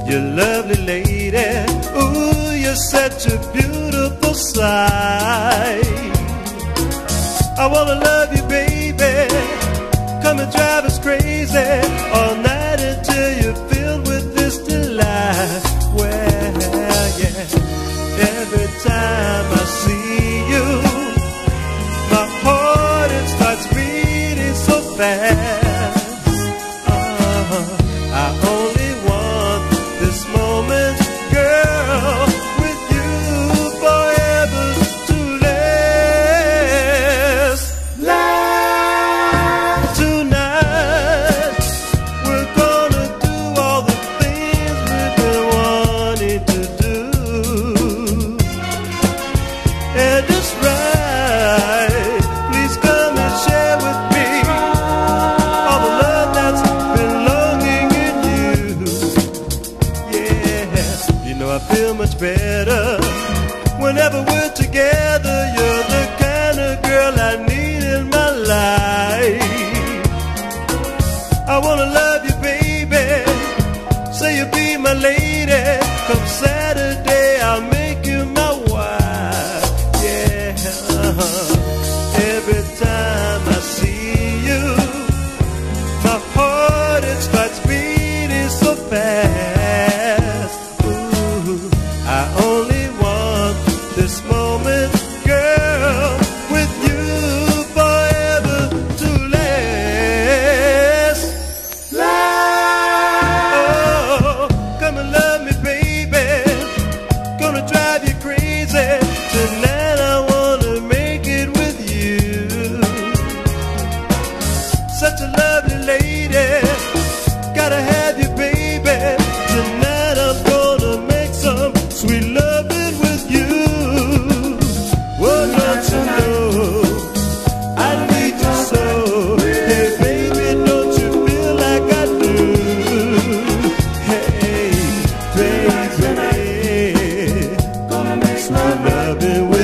you lovely lady. Ooh, you're such a beautiful sight. I wanna love you, baby. Come and drive us crazy all night until you're filled with this delight. Well, yeah, every time I see you, my heart it starts beating so fast. I only want this moment, girl, with you forever to last. Tonight, we're gonna do all the things we've been wanting to do. And it's right, please come and share with me all the love that's been longing in you. Yeah, you know I feel much better whenever we're together. You're the kind of girl I need in my life. I wanna love you, baby. Say you'll be my lady. Come Saturday, I'll make you my wife. Yeah, every time I see you, my heart it starts beating so fast. Ooh, I only want this moment, girl, with you forever to last. Oh, come and love me, baby. Gonna drive you crazy. Tonight I wanna make it with you. Such a lovely lady. Gotta have you, baby. Tonight I'm gonna make some sweet loving with you. Well, don't you know I need you so? Hey, baby, don't you feel like I do? Hey, baby, gonna make some loving with you.